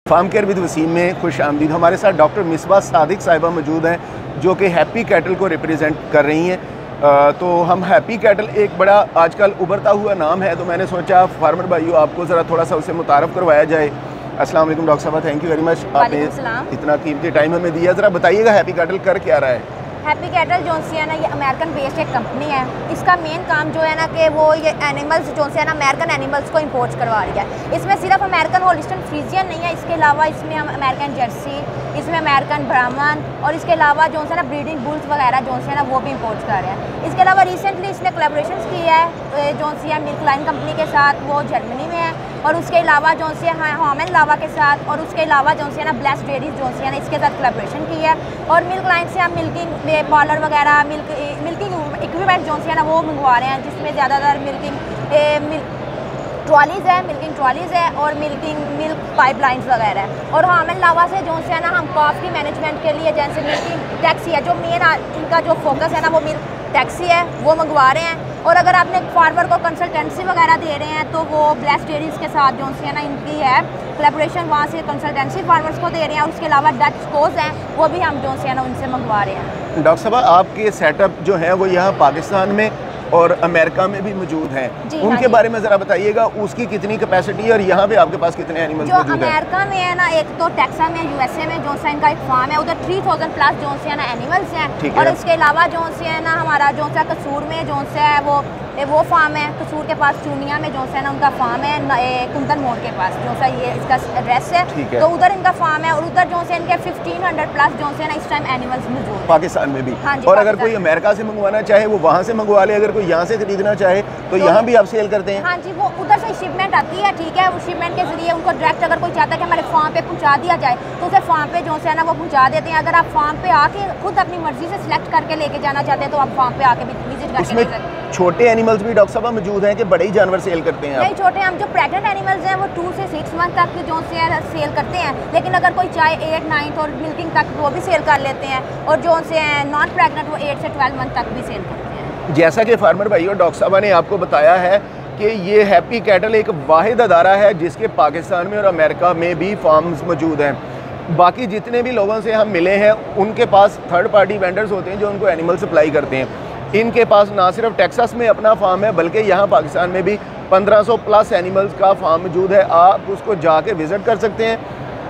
Farm care with Wasim में खुश आमदीद। हमारे साथ डॉक्टर मिसबा सादिक साहिबा मौजूद हैं जो कि हैप्पी कैटल को रिप्रेजेंट कर रही हैं। तो हम हैप्पी कैटल एक बड़ा आजकल उभरता हुआ नाम है, तो मैंने सोचा फार्मर भाइयों आपको ज़रा थोड़ा सा उसे मुतारफ़ करवाया जाए। अस्सलाम वालेकुम डॉक्टर साहब, थैंक यू वेरी मच, आपने इतना कीमती टाइम हमें दिया। ज़रा बताइएगा हैप्पी कैटल कर क्या रहा है? हैप्पी कैटल जो है ना, ये अमेरिकन बेस्ड एक कंपनी है। इसका मेन काम जो है ना कि वो ये एनिमल्स जो है ना अमेरिकन एनिमल्स को इंपोर्ट करवा रही है। इसमें सिर्फ अमेरिकन होलिस्टियन फ्रीजियन नहीं है, इसके अलावा इसमें हम अमेरिकन जर्सी, इसमें अमेरिकन ब्राह्मण और इसके अलावा जो है ना ब्रीडिंग बुल्स वगैरह जो है ना वो भी इंपोर्ट कर रहे हैं। इसके अलावा रिसेंटली इसने कोलैबोरेशंस की है जो है मिल्क लाइन कंपनी के साथ, वो जर्मनी में है। और उसके अलावा जो है हामेन लावा के साथ, और उसके अलावा जो है ना ब्लेस्ड डेयरीज जो है ना इसके साथ कोलैबोरेशन की है। और मिल्क लाइन से हम मिल्किंग पार्लर वगैरह मिल्किंग इक्विपमेंट जो है ना वो मंगवा रहे हैं, जिसमें ज़्यादातर मिल्किंग ट्रॉलीज़ है, मिल्किंग ट्रॉलीज़ है और मिल्क पाइपलाइंस वगैरह है। और हामेन लावा से जो है ना हम कॉफ की मैनेजमेंट के लिए जैसे मिल्किंग टैक्सी है, जो मेन इनका जो फोकस है ना वो मिल्क टैक्सी है, वो मंगवा रहे हैं। और अगर आपने फार्मर को कंसल्टेंसी वगैरह दे रहे हैं तो वो ब्लेस्ड डेयरीज के साथ जो है ना इनकी है कोलैबोरेशन, वहाँ से कंसल्टेंसी फार्मर्स को दे रहे हैं। और उसके अलावा डच कोस हैं, वो भी हम जो है ना उनसे मंगवा रहे हैं। डॉक्टर साहब आपके सेटअप जो है वो यहाँ पाकिस्तान में और अमेरिका में भी मौजूद हैं, उनके बारे में ज़रा बताइएगा, उसकी कितनी कैपेसिटी है और यहाँ पे आपके पास कितने एनिमल्स मौजूद हैं? जो अमेरिका में है ना, एक तो टेक्सास में यूएसए में जो है इनका एक फार्म है, उधर 3000 प्लस जो है ना एनिमल्स हैं। और इसके अलावा जो है ना हमारा जो है कसूर में जो है वो फार्म है, कसूर के पास चूनिया में जो है ना उनका फार्म है, कुंदन मोड़ के पास जो है ये इसका एड्रेस है, तो उधर इनका फार्म है। और उधर जो है इनके 1500 प्लस जो है ना इस टाइम एनिमल्स मौजूद पाकिस्तान में भी। और अगर कोई अमेरिका से मंगवाना चाहे वो वहाँ से मंगवा ले, अगर कोई यहाँ से खरीदना चाहे तो यहाँ भी आप सेल करते हैं? हाँ जी, वो उधर से शिपमेंट आती है, ठीक है, वो शिपमेंट के जरिए उनको डायरेक्ट अगर कोई चाहता है कि हमारे फार्म पे पहुँचा दिया जाए तो उसे फार्म पे जो है ना वो पहुँचा देते हैं। अगर आप फार्म पे आके खुद अपनी मर्जी से सिलेक्ट करके लेके जाना चाहते हैं तो आप फार्म पे आके भी विजिट करके ले सकते हैं। छोटे एनिमल्स भी डॉक्टर साहब मौजूद हैं कि बड़े ही जानवर सेल करते हैं? नहीं, छोटे, हम जो प्रेग्नेंट एनिमल्स हैं वो 2 से 6 मंथ तक जो है सेल करते हैं, लेकिन अगर कोई चाहे 8, 9 और मिल्किंग तक वो भी सेल कर लेते हैं। और जो से नॉन प्रेग्नेंट वो 8 से 12 मंथ तक भी सेल करते हैं। जैसा कि फार्मर भाइयों डॉक्टर साहब ने आपको बताया है कि ये हैप्पी कैटल एक वाहिद अदारा है जिसके पाकिस्तान में और अमेरिका में भी फार्म्स मौजूद हैं। बाकी जितने भी लोगों से हम मिले हैं उनके पास थर्ड पार्टी वेंडर्स होते हैं जो उनको एनिमल सप्लाई करते हैं। इनके पास ना सिर्फ टेक्सास में अपना फार्म है बल्कि यहाँ पाकिस्तान में भी 1500 प्लस एनिमल्स का फार्म मौजूद है। आप उसको जाके विज़िट कर सकते हैं।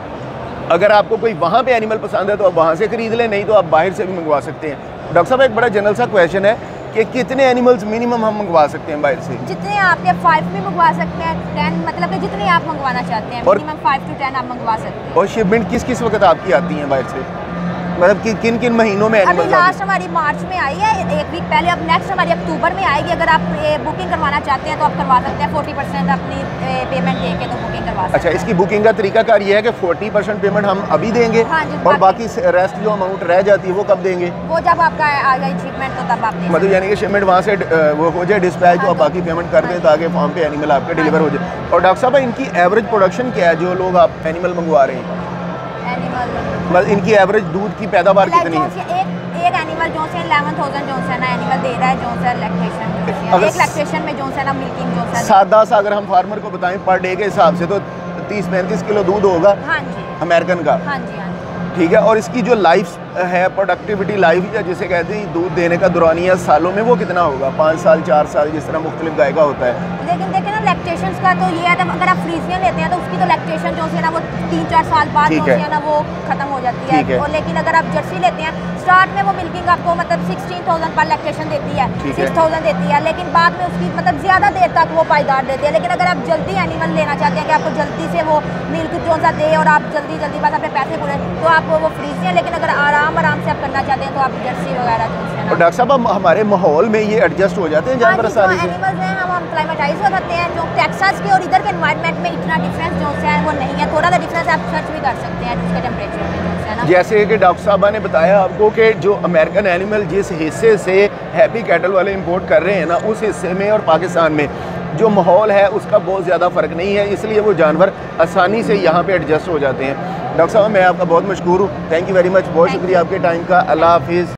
अगर आपको कोई वहाँ पे एनिमल पसंद है तो आप वहाँ से ख़रीद लें, नहीं तो आप बाहर से भी मंगवा सकते हैं। डॉक्टर साहब एक बड़ा जनरल सा क्वेश्चन है कि कितने एनिमल्स मिनिमम हम मंगवा सकते हैं बाहर से? जितने आपके 5 भी मंगवा सकते हैं, 10 मतलब कि जितने आप मंगवाना चाहते हैं, मिनिमम 5 to 10 आप मंगवा सकते हैं। और शिपमेंट किस किस वक्त आपकी आती है बाहर से, मतलब कि किन किन महीनों में? अभी लास्ट हमारी मार्च में आई है, 1 वीक पहले। अब नेक्स्ट हमारी अक्टूबर में आएगी। अगर आप बुकिंग करवाना चाहते हैं तो आप करवा सकते हैं, 40% अपनी पेमेंट दे के तो बुकिंग करवा सकते हैं। अच्छा, इसकी बुकिंग का तरीकाकार ये है कि 40% पेमेंट हम अभी देंगे? हाँ जी, और बाकी रेस्ट जो अमाउंट रह जाती है वो कब देंगे? वो जब आपका आ जाए शिपमेंट तो तब आप देंगे। मतलब यानी कि शिपमेंट वहाँ से वो हो जाए डिस्पैच, तो आप बाकी पेमेंट कर दें ताकि फार्म पे एनिमल आपके डिलीवर हो जाए। और डॉक्टर साहब इनकी एवरेज प्रोडक्शन क्या है जो लोग आप एनिमल मंगवा रहे हैं? मतलब इनकी एवरेज दूध की पैदावार कितनी है? एक एनिमल जो है 11,000 जो है ना एनिमल दे रहा है जो है लैक्टेशन, एक लैक्टेशन में जो है ना मिल्किंग जो है सादा सा अगर हम फार्मर को बताएं पर डे के हिसाब से तो 30-35 किलो दूध होगा। हाँ जी, अमेरिकन का। हाँ जी, हाँ जी, ठीक है। और इसकी जो लाइफ है, प्रोडक्टिविटी लाइफ या जिसे कहते हैं दूध देने का दौरानिया सालों में वो कितना होगा? 5 साल 4 साल जिस तरह मुख्तलिफ गाय का होता है। लेकिन देखें ना लैक्टेशन का तो ये है, अगर आप फ्रीजियन लेते हैं तो उसकी तो लैक्टेशन जो है ना वो 3-4 साल बाद जो है ना वो खत्म हो जाती है। और लेकिन अगर आप जर्सी लेते हैं स्टार्ट में वो मिल्किंग आपको मतलब 16,000 पर लैक्टेशन देती है, 6,000 देती है, लेकिन बाद में उसकी मतलब ज़्यादा देर तक वो पायदार देती है। लेकिन अगर आप जल्दी एनिमल लेना चाहते हैं कि आपको जल्दी से वो मिल्क जो सा दे और आप जल्दी बस अपने पैसे पूरे, तो आप वो फ्रीजियन। लेकिन अगर आराम से आप करना चाहते हैं तो आप जर्सी वगैरह जो है ना। और डॉक्टर साहब हमारे माहौल में ये एडजस्ट हो जाते हैं जानवर आसानी से? एनिमल्स हैं हम क्लाइमेटाइज हो सकते हैं। जो टेक्सास के और इधर के एनवायरनमेंट में इतना डिफरेंस जो है वो नहीं है, थोड़ा सा डिफरेंस आप सर्च भी कर सकते हैं उसके टेम्परेचर में जो है ना। जैसे कि डॉक्टर साहबा ने बताया आपको कि जो अमेरिकन एनिमल जिस हिस्से से हैप्पी कैटल वाले इंपोर्ट कर रहे हैं ना, उस हिस्से में और पाकिस्तान में जो माहौल है उसका बहुत ज़्यादा फ़र्क नहीं है, इसलिए वो जानवर आसानी से यहाँ पे एडजस्ट हो जाते हैं। डॉक्टर साहब मैं आपका बहुत मशहूर हूँ, थैंक यू वेरी मच, बहुत शुक्रिया आपके टाइम का। अल्लाह हाफिज़।